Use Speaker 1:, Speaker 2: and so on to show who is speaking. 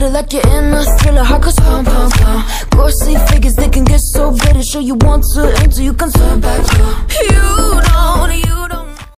Speaker 1: it like you're in a thriller. Heart goes pound, pound, pound. Ghostly figures, they can get so bitter. Show you want to enter, you can turn back. You